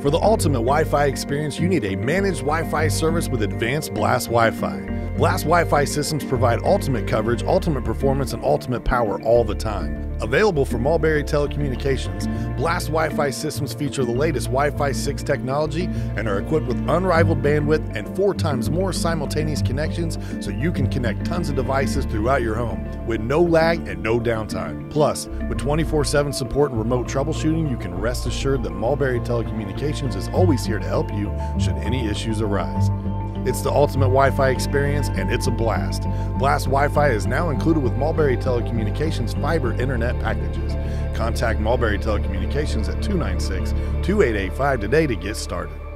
For the ultimate Wi-Fi experience, you need a managed Wi-Fi service with advanced Blast Wi-Fi. Blast Wi-Fi systems provide ultimate coverage, ultimate performance, and ultimate power all the time. Available from Mulberry Telecommunications, Blast Wi-Fi systems feature the latest Wi-Fi 6 technology and are equipped with unrivaled bandwidth and 4 times more simultaneous connections, so you can connect tons of devices throughout your home with no lag and no downtime. Plus, with 24/7 support and remote troubleshooting, you can rest assured that Mulberry Telecommunications is always here to help you should any issues arise. It's the ultimate Wi-Fi experience, and it's a blast. Blast Wi-Fi is now included with Mulberry Telecommunications fiber internet packages. Contact Mulberry Telecommunications at 296-2885 today to get started.